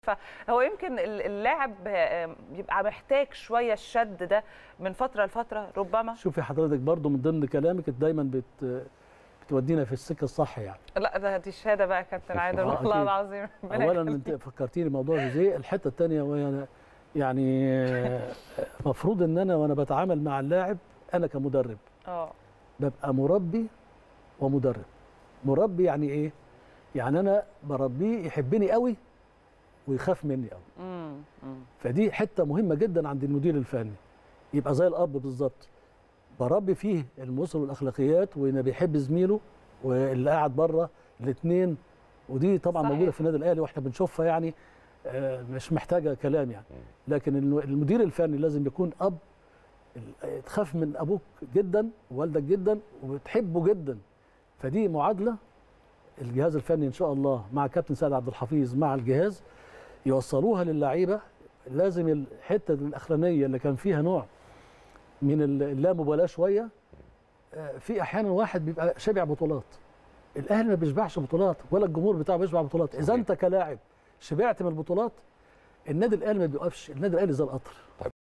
فهو يمكن اللاعب بيبقى محتاج شويه الشد ده من فتره لفتره ربما. شوفي حضرتك برضو من ضمن كلامك دايما بتودينا في السكه الصح يعني. لا دي الشهاده بقى يا كابتن عادل والله العظيم. اولا انت فكرتيني موضوع جوزيه. الحته الثانيه وهي يعني المفروض ان وانا بتعامل مع اللاعب انا كمدرب ببقى مربي ومدرب. مربي يعني ايه؟ يعني انا بربيه يحبني قوي ويخاف مني قوي. فدي حته مهمه جدا عند المدير الفني، يبقى زي الاب بالظبط، بربي فيه المثل والاخلاقيات وانه بيحب زميله واللي قاعد بره الاثنين. ودي طبعا صحيح. موجوده في النادي الاهلي واحنا بنشوفها يعني مش محتاجه كلام يعني. لكن المدير الفني لازم يكون اب تخاف من ابوك جدا ووالدك جدا وبتحبه جدا. فدي معادله الجهاز الفني ان شاء الله مع كابتن سيد عبد الحفيظ مع الجهاز يوصلوها للعيبه. لازم الحته الاخرانيه اللي كان فيها نوع من اللامبالاه شويه، في احيانا واحد بيبقى شبع بطولات. الاهلي ما بيشبعش بطولات ولا الجمهور بتاعه بيشبع بطولات. اذا انت كلاعب شبعت من البطولات النادي الاهلي ما بيوقفش. النادي الاهلي زي القطر.